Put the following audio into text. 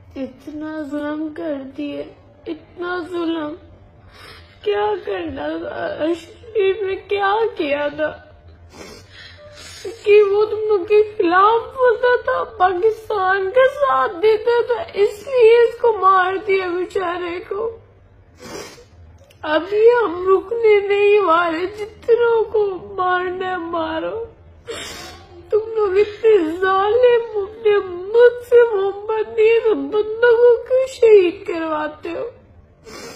اتنا ظلم کر دیے، اتنا ظلم، کیا کرنا تھا؟ شریف نے کیا کیا تھا کہ وہ تم لوگ کے خلاف ہوتا تھا، پاکستان کا ساتھ دیتا تھا، اس لیے اس کو مار دیا بیچارے کو۔ ابھی ہم رکنے نہیں والے، جتنوں کو مارنا مارو۔ تم لوگ اتنے ظالم، اپنے مجھ سے محبت نہیں تو بندوں کو کیوں شہید کرواتے ہو؟